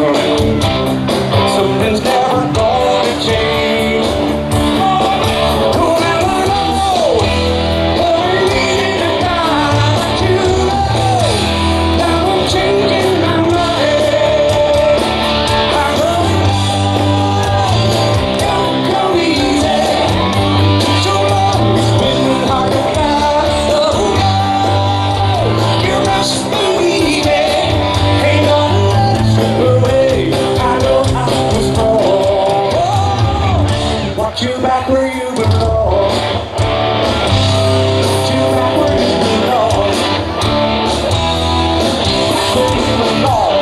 feeling. Something's never gonna change. Don't ever know what I needed to find you. Now I'm changing my mind. I love you. Don't come easy. So long it's been hard to find. Oh, you must believe it. Ain't gonna slip away. I know I was wrong. Want you back where you belong. Want you back where you belong. Back where you belong.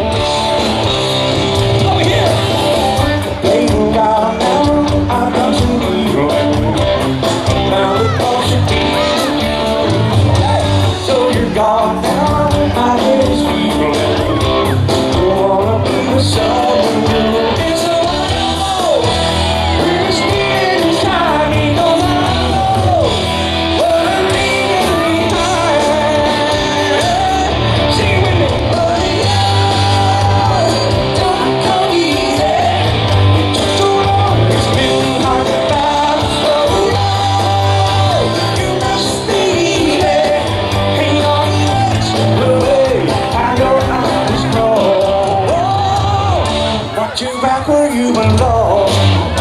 Over here. Baby, now I've done some evil. Now it all should be with you. So you're gone now. I guess we don't wanna be the sun. It's a while. We're just getting shiny. 'Cause I know what I'm leaving behind. Sing it with me, buddy. Don't come easy. It took so long. It's been hard to find. So long. You must believe it. Ain't gonna slip away. I know I was wrong. Want you back where you belong.